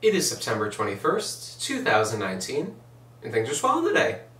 It is September 21st, 2019, and things are swell today.